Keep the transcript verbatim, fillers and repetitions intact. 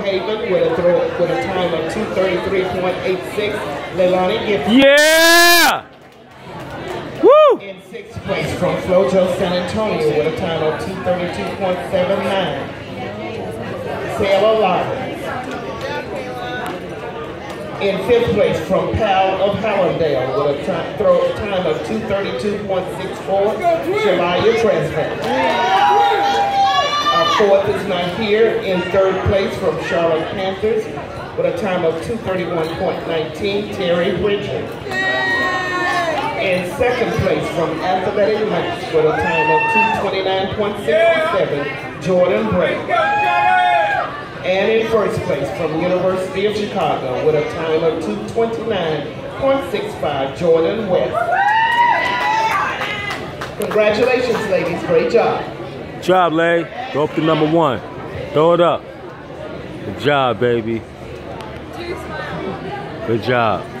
Haven with a throw with a time of two thirty-three point eight six. Leilani Gibson. Yeah! Woo! In sixth place from Flojo San Antonio with a time of two thirty-two point seven nine. Sailor Lava. In fifth place from Pal of Hallandale with a time, throw time of two thirty-two point six four. Shavaya Tresvant. Our fourth is not here. In third place from Charlotte Panthers with a time of two thirty-one point one nine, Terry Bridger. In second place from Athletic Knights with a time of two twenty-nine point six seven, Jordan Bray. And in first place from University of Chicago with a time of two twenty-nine point six five, Jordan West. Congratulations, ladies. Great job. Good job, Lay. Go up to number one. Throw it up. Good job, baby. Good job.